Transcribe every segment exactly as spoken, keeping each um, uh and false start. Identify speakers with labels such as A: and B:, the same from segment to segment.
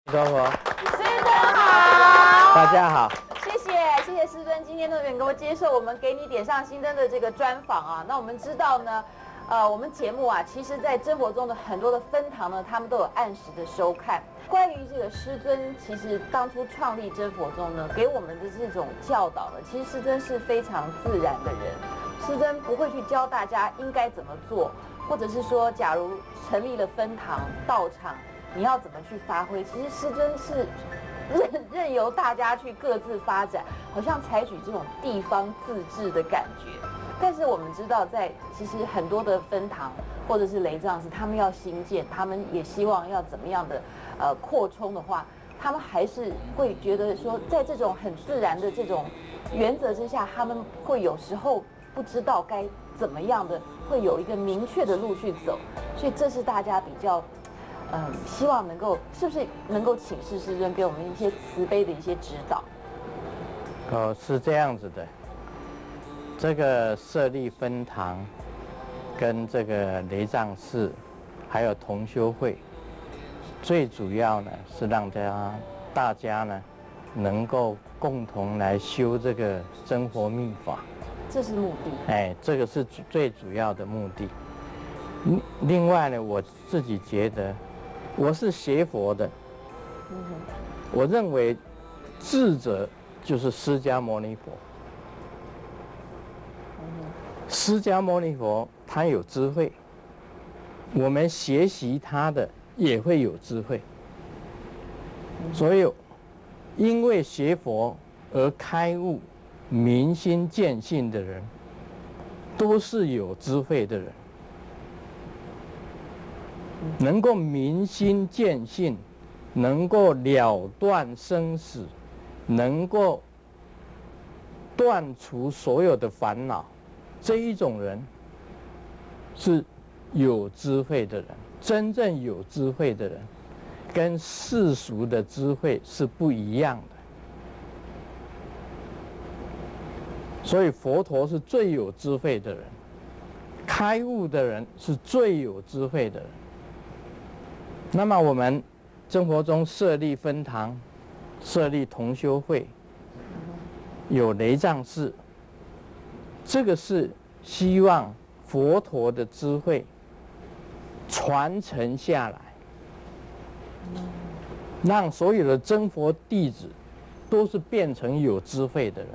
A: 师傅，
B: 师尊好，
A: 大家好。
B: 谢谢谢谢师尊今天的能够接受我们给你点上心灯的这个专访啊。那我们知道呢，呃，我们节目啊，其实在真佛中的很多的分堂呢，他们都有按时的收看。关于这个师尊，其实当初创立真佛宗呢，给我们的这种教导呢，其实师尊是非常自然的人。师尊不会去教大家应该怎么做，或者是说，假如成立了分堂道场，你要怎么去发挥？其实师尊是任任由大家去各自发展，好像采取这种地方自治的感觉。但是我们知道在，其实很多的分堂或者是雷藏寺，他们要兴建，他们也希望要怎么样的呃扩充的话，他们还是会觉得说，在这种很自然的这种原则之下，他们会有时候不知道该怎么样的，会有一个明确的路去走。所以这是大家比较。嗯，希望能够是不是能够请示师尊给我们一些慈悲的一些指导？
A: 哦，是这样子的。这个设立分堂，跟这个雷藏寺，还有同修会，最主要呢是让大家大家呢能够共同来修这个真佛密法。
B: 这是目的。
A: 哎，这个是最主要的目的。另外呢，我自己觉得。我是学佛的，我认为智者就是释迦牟尼佛。释迦牟尼佛他有智慧，我们学习他的也会有智慧。所以，因为学佛而开悟、明心见性的人，都是有智慧的人。能够明心见性，能够了断生死，能够断除所有的烦恼，这一种人是有智慧的人。真正有智慧的人，跟世俗的智慧是不一样的。所以佛陀是最有智慧的人，开悟的人是最有智慧的人。那么我们真佛宗设立分堂，设立同修会，有雷藏寺，这个是希望佛陀的智慧传承下来，让所有的真佛弟子都是变成有智慧的人。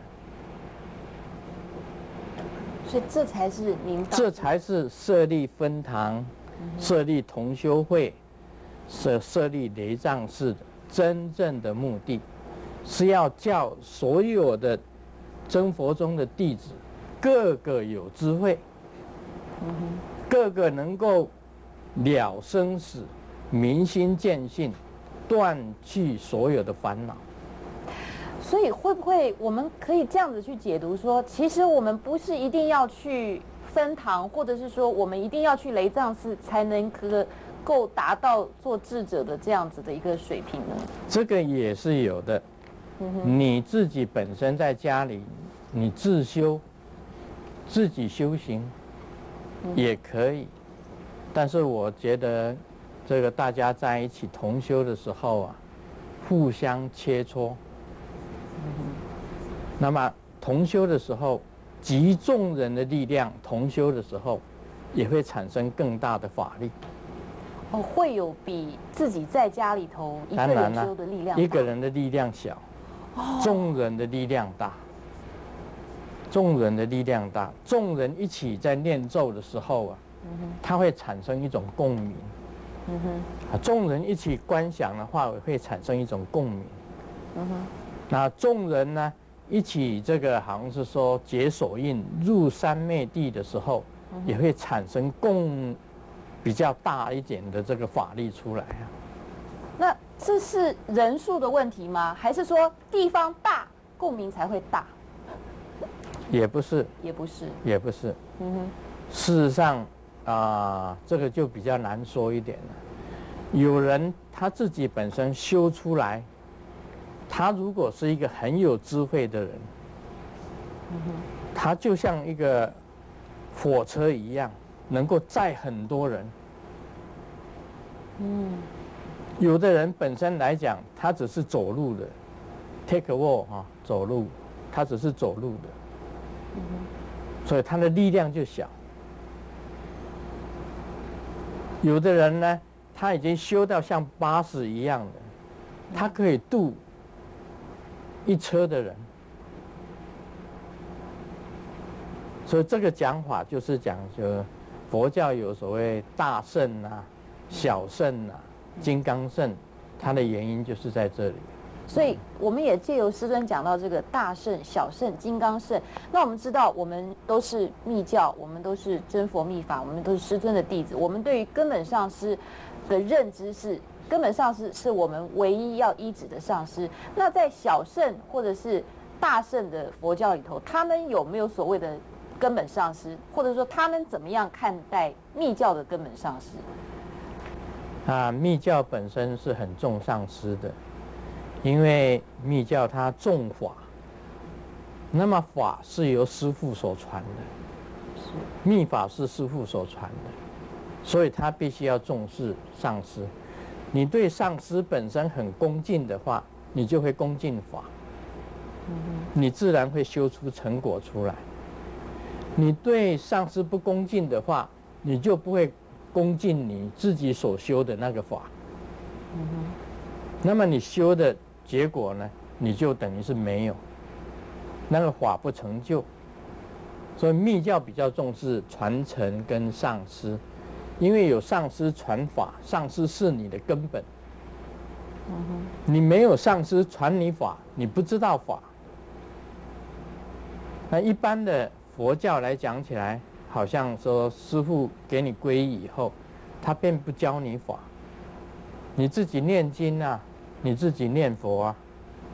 B: 所以这才是您，
A: 这才是设立分堂、设立同修会。设设立雷藏寺的真正的目的，是要叫所有的真佛宗的弟子，个个有智慧，个个能够了生死、明心见性，断去所有的烦恼。
B: 所以会不会我们可以这样子去解读说，其实我们不是一定要去分堂，或者是说我们一定要去雷藏寺才能可。够达到做智者的这样子的一个水平呢？
A: 这个也是有的。嗯、你自己本身在家里，你自修，自己修行也可以。但是我觉得，这个大家在一起同修的时候啊，互相切磋。嗯、那么同修的时候，集众人的力量，同修的时候，也会产生更大的法力。
B: 哦，会有比自己在家里头一个人修的力量大。
A: 一个人的力量小，哦、众人的力量大。众人的力量大，众人一起在念咒的时候啊，嗯、它会产生一种共鸣。嗯哼，啊，众人一起观想的话，会产生一种共鸣。嗯哼，那众人呢一起这个好像是说解手印入三昧地的时候，嗯、也会产生共。比较大一点的这个法力出来啊。
B: 那这是人数的问题吗？还是说地方大共鸣才会大？
A: 也不是，
B: 也不是，
A: 也不是。嗯哼。事实上啊、呃，这个就比较难说一点了。有人他自己本身修出来，他如果是一个很有智慧的人，嗯哼，他就像一个火车一样。能够载很多人，嗯， 有的人本身来讲，他只是走路的 ，take a walk 哈，走路，他只是走路的，嗯、所以他的力量就小。有的人呢，他已经修到像巴士一样的，他可以渡一车的人。所以这个讲法就是讲，就佛教有所谓大圣啊、小圣啊、金刚圣，它的原因就是在这里。
B: 所以我们也借由师尊讲到这个大圣、小圣、金刚圣。那我们知道，我们都是密教，我们都是真佛密法，我们都是师尊的弟子。我们对于根本上师的认知是，根本上师是我们唯一要依止的上师。那在小圣或者是大圣的佛教里头，他们有没有所谓的根本上师，或者说他们怎么样看待密教的根本上师？
A: 啊，密教本身是很重上师的。因为密教它重法，那么法是由师父所传的，密法是师父所传的，所以他必须要重视上师。你对上师本身很恭敬的话，你就会恭敬法，你自然会修出成果出来。你对上师不恭敬的话，你就不会恭敬你自己所修的那个法。那么你修的结果呢，你就等于是没有，那个法不成就。所以密教比较重视传承跟上师，因为有上师传法，上师是你的根本。你没有上师传你法，你不知道法。那一般的佛教来讲起来，好像说师父给你皈依以后，他便不教你法，你自己念经啊。你自己念佛啊。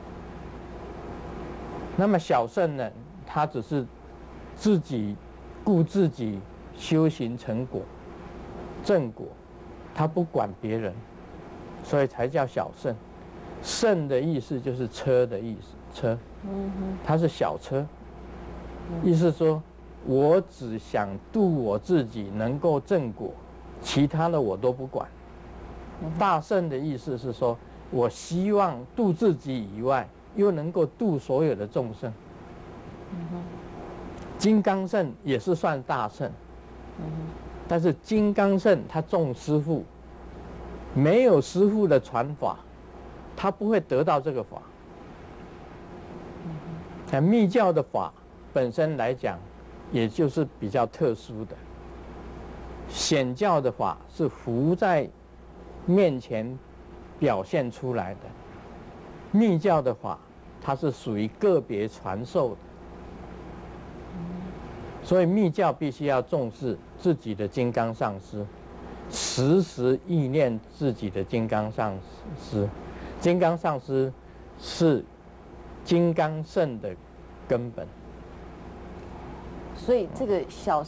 A: 那么小圣呢，他只是自己顾自己修行成果、正果，他不管别人，所以才叫小圣。圣的意思就是车的意思，车，它是小车，意思说我只想度我自己能够正果，其他的我都不管。大圣的意思是说，我希望度自己以外，又能够度所有的众生。金刚圣也是算大圣，但是金刚圣他重师父，没有师父的传法，他不会得到这个法。那密教的法本身来讲，也就是比较特殊的。显教的法是浮在面前表现出来的，密教的法它是属于个别传授的，所以密教必须要重视自己的金刚上师，时时意念自己的金刚上师。金刚上师是金刚圣的根本，
B: 所以这个小